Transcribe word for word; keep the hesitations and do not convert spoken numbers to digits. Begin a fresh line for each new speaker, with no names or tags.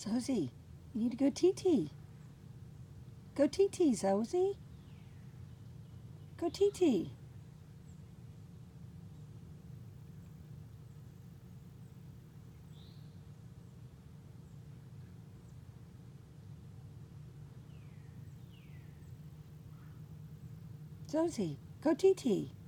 Zosie, you need to go T-T. Go T-T, Zosie. Go T-T. Zosie, go T-T.